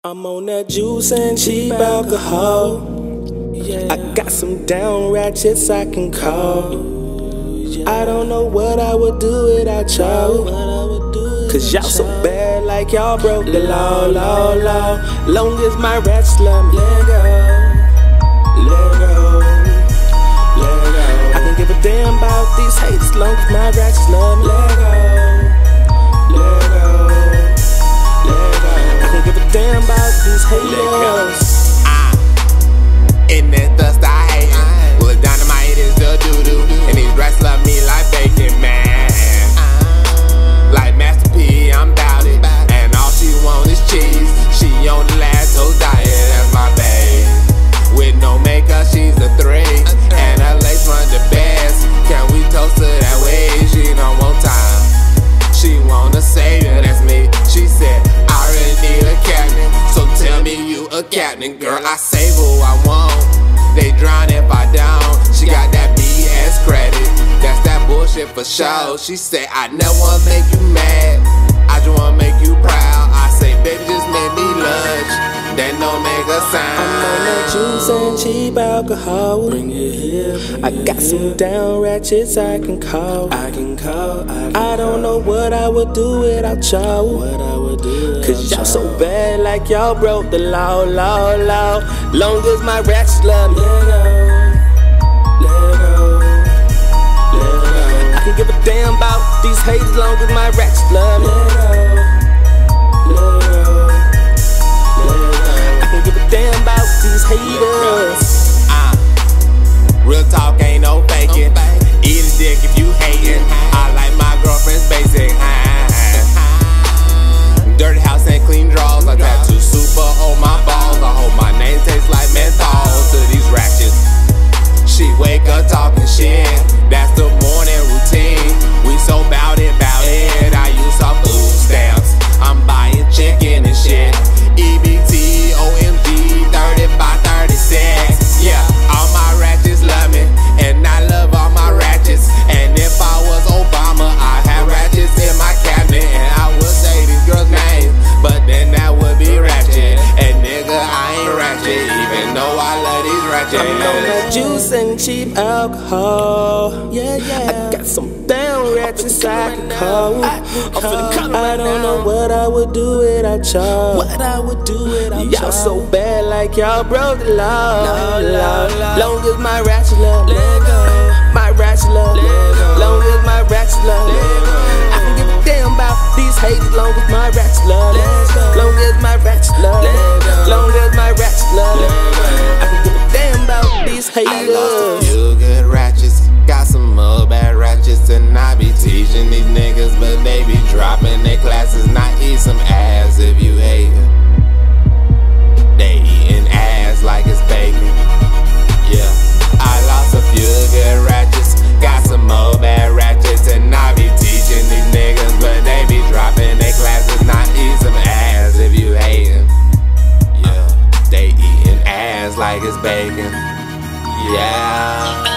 I'm on that juice and cheap alcohol. Yeah. I got some down ratchets I can call. I don't know what I would do without y'all. Cause y'all so bad like y'all broke the law. Long as my ratchets love me, let go. I can give a damn about these haters long as my ratchets love me, let go. I can give a damn about these haters. In that dust I hate it. Well, dynamite is the doo-doo. And these rats love me like bacon, man. Like Master P, I'm bout it. And all she want is cheese. She on the lactose diet, that's my babe. With no makeup, she's a 3. And her lace run the best. Can we toast her that way? She don't want time. She want a savior, that's me. She said, I really need a captain. So tell me you a captain. Girl, I save who I want. They drown if I don't. She got that BS credit. That's that bullshit for sure. She said, I never wanna make you mad. I just wanna make you proud. I say, baby, just make me lunch. Then don't make a sound. I'm on that juice and cheap alcohol. Bring it here. I got some down ratchets I can call. I don't know what I would do without y'all. Cause y'all so bad like y'all broke the law. Long as my ratchets love me, I can give a damn about these haters long as my ratchets love me, I can give a damn about these haters. Real talk ain't no faking. Eat a dick if you hating. I like my girlfriend's basic. Dirty house and clean drawers. I tattoo super on my balls. I hope my name tastes like menthol to these ratchets. She wake up talking shit. That's the morning routine. We so bout it. I use some food stamps. I'm buying chicken and shit. EBT, OMG, 30x36. Yeah, all my ratchets love me, and I love all my ratchets. And if I was Obama, I'd have ratchets in my cabinet, and I would say these girls' names, but then that would be Ratchet. And nigga, I ain't Ratchet, even though I love these ratchets. I'm on that juice and cheap alcohol. I got some down ratchets I can call. I don't know what I would do without y'all. Y'all so bad like y'all broke the law. Long as my ratchet love, my ratchet love. Long as my ratchet love, I can give a damn about these haters. Long as my ratchet love, long as my ratchet love, long as my ratchet love, I can give a damn about these haters. I lost a few good ratchets, got some more bad ratchets, and I be teaching these niggas, but they be dropping their classes. Not eat some ass if you hatin'. They eating ass like it's bacon. Yeah, I lost a few good ratchets, got some more bad ratchets, and I be teaching these niggas, but they be dropping their classes. Not eat some ass if you hatin'. Yeah, they eating ass like it's bacon. Yeah.